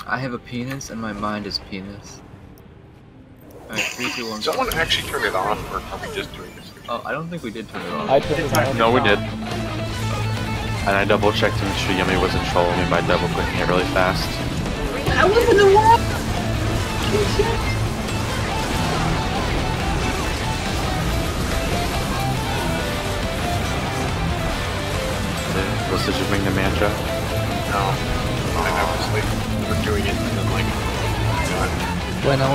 I have a penis and my mind is penis. Alright, 3, 2, 1. Someone actually turned it off, or are we just doing this? Oh, I don't think we did turn it off. I turned it on. No, we did. And I double checked to make sure Yummy wasn't trolling me by double clicking it really fast. I was in the wall! Did you bring the mantra? No. I was like, we're doing it, and then like, God. Bueno.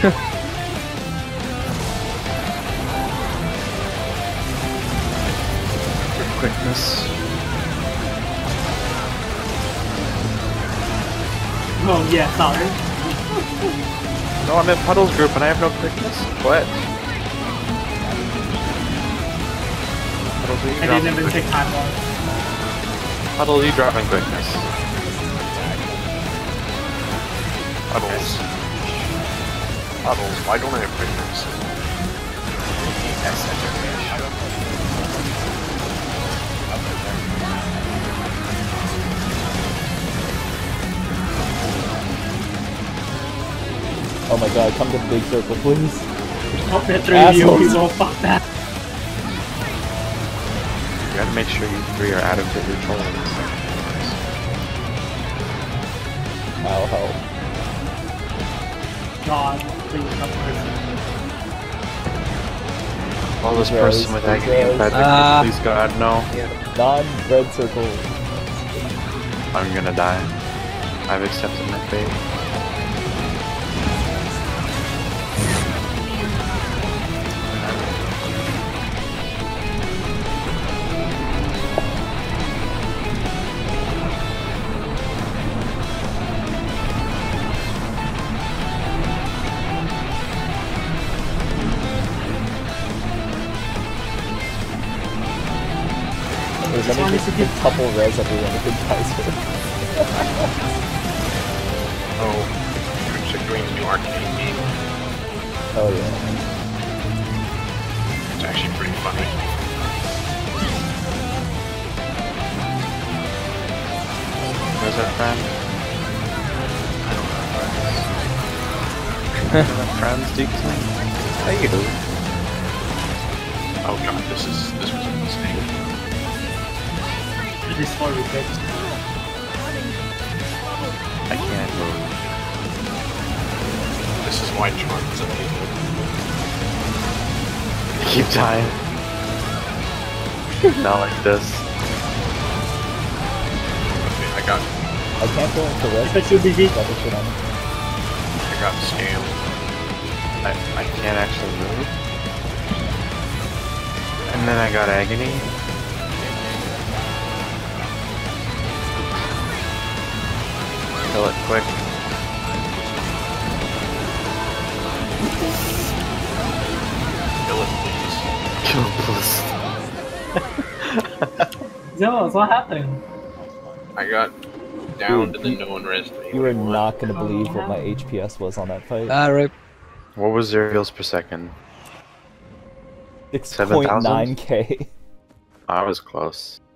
Quickness. Oh, yeah, sorry. No, I'm in Puddle's group and I have no quickness. What? Puddles, I didn't even take time off. Puddle, you dropping quickness. Puddles. Puddles, why don't I have quickness? Oh my god, come to the big circle, please. Oh, that's 3 of you, so fuck that. You gotta make sure you 3 are adequately trolling. Ow, help. God, please help us. Well, this person with agony and bad please God, no. Non-red circle. I'm gonna die. I've accepted my fate. Let me just couple res everyone if it dies for. Oh, you're doing the new arcade game. Oh yeah. It's actually pretty funny. Where's our friend? I don't have friends, Deakin. How you doing? Oh god, this was a mistake. It is for revenge. I can't move. This is why Charm is amazing. I keep dying. Not like this. Okay, I got go into res. That should be weak. scammed. I can't actually move. And then I got agony. Kill it quick. Kill it, please. Kill it, please. Zealous, what happened? I got downed and then no one rezzed me. You are not gonna believe what my HPS was on that fight. Alright. What was their heals per second? 6.9k. I was close.